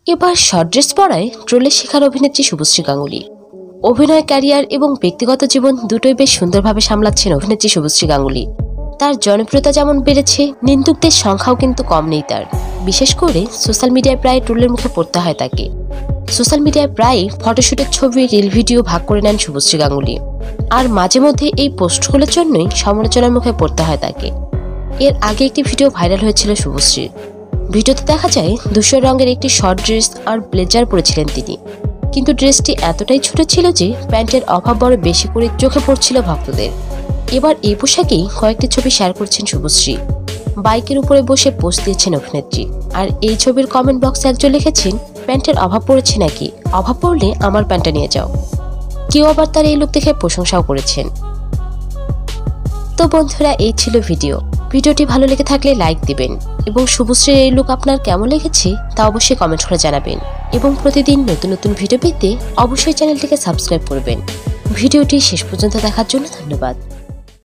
এবার short dress পরায় ট্রোলের শিকার অভিনেত্রী শুভশ্রী গাঙ্গুলী। অভিনয় ক্যারিয়ার এবং ব্যক্তিগত জীবন দুটোই বেশ সুন্দরভাবে সামলাচ্ছেন অভিনেত্রী শুভশ্রী গাঙ্গুলী। তার জনপ্রিয়তা যেমন বেড়েছে, নিন্দুকদের সংখ্যাও কিন্তু কম নেই তার। বিশেষ করে সোশ্যাল মিডিয়ায় প্রায় ট্রোলের মুখে পড়তে হয় তাকে। সোশ্যাল মিডিয়ায় প্রায় ফটোশুটের ছবি, রিল ভিডিও ভাগ করে নেন শুভশ্রী গাঙ্গুলী। আর মাঝে মধ্যে এই পোস্টগুলোর জন্যই সমালোচনার মুখে পড়তে হয় তাকে। এর আগে একটি ভিডিও ভাইরাল হয়েছিল শুভশ্রীর। ভিডিওতে দেখা যায় ধূসর রঙের একটি শর্ট ড্রেস আর ব্লেজার পরেছিলেন তিনি, কিন্তু ড্রেসটি এতটাই ছোট ছিল যে প্যান্টের অভাব বড় বেশি করে চোখে পড়ছিল ভক্তদের। এবার এই পোশাকেই কয়েকটি ছবি শেয়ার করছেন শুভশ্রী। বাইকের উপরে বসে পোস্ট দিয়েছেন অভিনেত্রী। আর এই ছবির কমেন্ট বক্সে একজন লিখেছেন, প্যান্টের অভাব পড়েছে নাকি, অভাব পড়লে আমার প্যান্টটা নিয়ে যাও। কেউ আবার তার এই লুক দেখে প্রশংসাও করেছেন। তো বন্ধুরা, এই ছিল ভিডিওটি ভালো লেগে থাকলে লাইক দিবেন এবং শুভশ্রীর এই লুক আপনার কেমন লেগেছে তা অবশ্যই কমেন্ট করে জানাবেন। এবং প্রতিদিন নতুন নতুন ভিডিও পেতে অবশ্যই চ্যানেলটিকে সাবস্ক্রাইব করবেন। ভিডিওটি শেষ পর্যন্ত দেখার জন্য ধন্যবাদ।